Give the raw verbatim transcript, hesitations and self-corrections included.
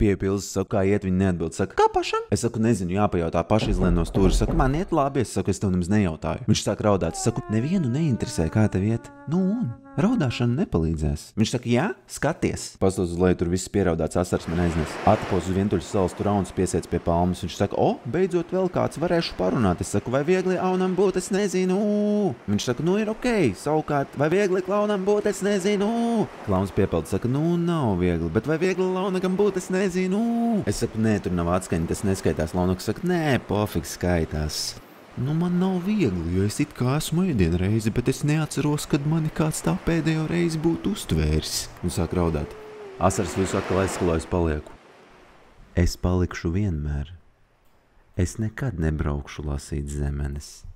piepildus, saku, kā iet, viņi neatbild. Saka, kā pašam? Es saku, nezinu, jāpajautā, paši izlien no stūra. Saka, man iet labi, es saku, es tev nemaz nejautāju. Viņš sāk raudāt, es saku, nevienu neinteresē, kā tev iet. Nu un? Raudāšana nepalīdzēs. Viņš saka, jā, skaties. Pastos uz leju, tur viss pieraudāts, asars man aiznes. Atpos uz vientuļas salas, tur Auns piesiec pie palmas. Viņš saka, o, beidzot vēl kāds varēšu parunāt. Es saku, vai viegli Aunam būt, es nezinu. Viņš saka, nu ir ok, savukārt, vai viegli Klaunam būt, es nezinu. Klauns piepeld, saka, nu nav viegli, bet vai viegli Launakam būt, es nezinu. Es saku, nē, tur nav atskaņa, tas neskaitās. Launaks saka, nē, pofik skaitās. Nu, man nav viegli, jo es it kā esmu ēdienu reizi, bet es neatceros, kad mani kāds tā pēdējo reizi būtu uztvēris. Un sāk raudāt. Asars visu atkal aizskalājas palieku. Es palikšu vienmēr. Es nekad nebraukšu lasīt zemenes.